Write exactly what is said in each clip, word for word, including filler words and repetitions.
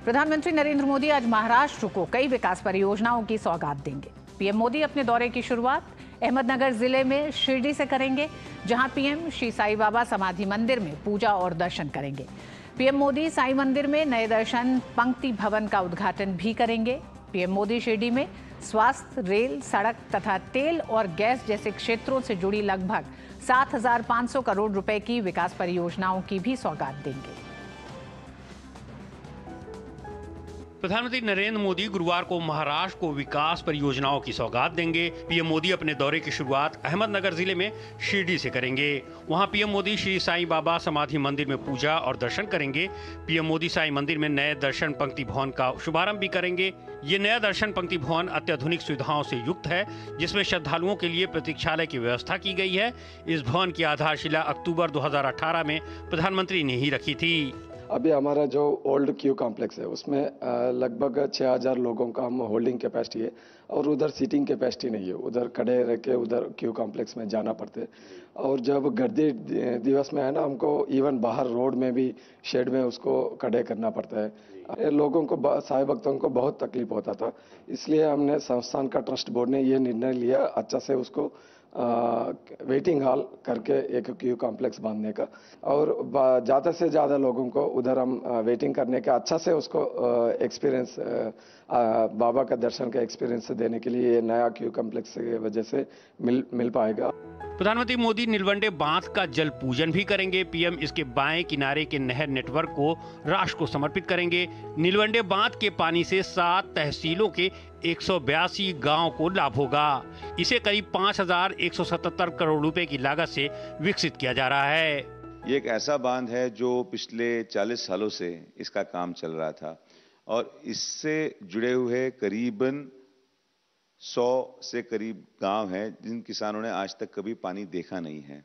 प्रधानमंत्री नरेंद्र मोदी आज महाराष्ट्र को कई विकास परियोजनाओं की सौगात देंगे। पीएम मोदी अपने दौरे की शुरुआत अहमदनगर जिले में शिरडी से करेंगे, जहां पीएम श्री साईं बाबा समाधि मंदिर में पूजा और दर्शन करेंगे। पीएम मोदी साईं मंदिर में नए दर्शन पंक्ति भवन का उद्घाटन भी करेंगे। पीएम मोदी शिरडी में स्वास्थ्य, रेल, सड़क तथा तेल और गैस जैसे क्षेत्रों से जुड़ी लगभग सात हजार पाँच सौ करोड़ रुपए की विकास परियोजनाओं की भी सौगात देंगे। प्रधानमंत्री नरेंद्र मोदी गुरुवार को महाराष्ट्र को विकास परियोजनाओं की सौगात देंगे। पीएम मोदी अपने दौरे की शुरुआत अहमदनगर जिले में शिरडी से करेंगे। वहां पीएम मोदी श्री साईं बाबा समाधि मंदिर में पूजा और दर्शन करेंगे। पीएम मोदी साईं मंदिर में नए दर्शन पंक्ति भवन का शुभारंभ भी करेंगे। ये नया दर्शन पंक्ति भवन अत्याधुनिक सुविधाओं से युक्त है, जिसमें श्रद्धालुओं के लिए प्रतीक्षालय की व्यवस्था की गई है। इस भवन की आधारशिला अक्टूबर दो हजार अठारह में प्रधानमंत्री ने ही रखी थी। अभी हमारा जो ओल्ड क्यू कॉम्प्लेक्स है उसमें लगभग छः हज़ार लोगों का हम होल्डिंग कैपेसिटी है और उधर सीटिंग कैपेसिटी नहीं है। उधर खड़े रह के उधर क्यू कॉम्प्लेक्स में जाना पड़ता है। और जब गर्दी दिवस में है ना, हमको इवन बाहर रोड में भी शेड में उसको खड़े करना पड़ता है। लोगों को, साईं भक्तों को बहुत तकलीफ होता था, इसलिए हमने संस्थान का ट्रस्ट बोर्ड ने ये निर्णय लिया अच्छा से उसको आ, वेटिंग हॉल करके एक क्यू कॉम्प्लेक्स बांधने का, और ज़्यादा से ज़्यादा लोगों को उधर हम वेटिंग करने का अच्छा से उसको एक्सपीरियंस, बाबा का दर्शन का एक्सपीरियंस देने के लिए नया क्यू कॉम्प्लेक्स की वजह से मिल मिल पाएगा। प्रधानमंत्री मोदी नीलवंडे बांध का जल पूजन भी करेंगे। पीएम इसके बाएं किनारे के नहर नेटवर्क को राष्ट्र को समर्पित करेंगे। नीलवंडे बांध के पानी से सात तहसीलों के एक सौ बयासी गाँव को लाभ होगा। इसे करीब पाँच हजार एक सौ सतहत्तर करोड़ रुपए की लागत से विकसित किया जा रहा है। ये एक ऐसा बांध है जो पिछले चालीस सालों से इसका काम चल रहा था और इससे जुड़े हुए करीबन सौ से करीब गांव हैं जिन किसानों ने आज तक कभी पानी देखा नहीं है।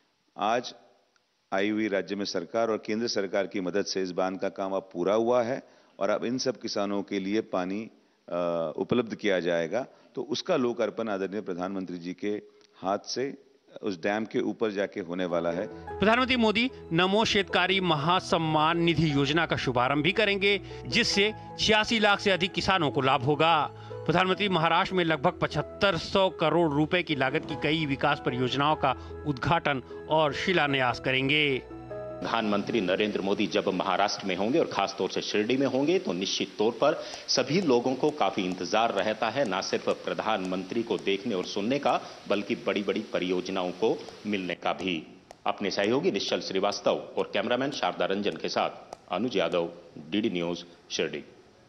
आज आई हुई राज्य में सरकार और केंद्र सरकार की मदद से इस बांध का काम अब पूरा हुआ है और अब इन सब किसानों के लिए पानी उपलब्ध किया जाएगा। तो उसका लोकार्पण आदरणीय प्रधानमंत्री जी के हाथ से उस डैम के ऊपर जाके होने वाला है। प्रधानमंत्री मोदी नमो शेतकारी महासम्मान निधि योजना का शुभारंभ भी करेंगे, जिससे छियासी लाख से अधिक किसानों को लाभ होगा। प्रधानमंत्री महाराष्ट्र में लगभग पचहत्तर सौ करोड़ रुपए की लागत की कई विकास परियोजनाओं का उद्घाटन और शिलान्यास करेंगे। प्रधानमंत्री नरेंद्र मोदी जब महाराष्ट्र में होंगे और खास तौर से शिरडी में होंगे तो निश्चित तौर पर सभी लोगों को काफी इंतजार रहता है, ना सिर्फ प्रधानमंत्री को देखने और सुनने का, बल्कि बड़ी बड़ी परियोजनाओं को मिलने का भी। अपने सहयोगी निश्चल श्रीवास्तव और कैमरामैन शारदा रंजन के साथ अनुज यादव, डीडी न्यूज, शिरडी।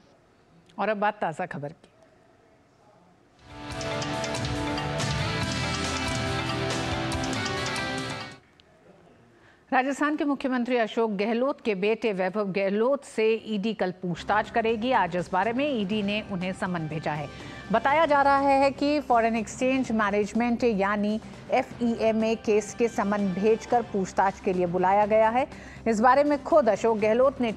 और अब बात ताजा खबर की। राजस्थान के मुख्यमंत्री अशोक गहलोत के बेटे वैभव गहलोत से ईडी कल पूछताछ करेगी। आज इस बारे में ईडी ने उन्हें समन भेजा है। बताया जा रहा है कि फॉरेन एक्सचेंज मैनेजमेंट यानी F E M A case के समन भेजकर पूछताछ के लिए बुलाया गया है। इस बारे में खुद अशोक गहलोत ने